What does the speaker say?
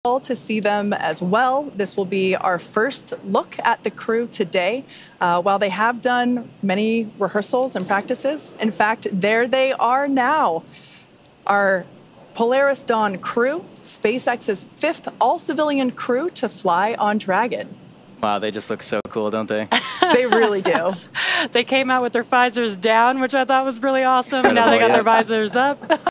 to see them as well. This will be our first look at the crew today. While they have done many rehearsals and practices, in fact, there they are now. Our Polaris Dawn crew, SpaceX's 5th all-civilian crew to fly on Dragon. Wow, they just look so cool, don't they? They really do. They came out with their visors down, which I thought was really awesome. And now they got their visors up.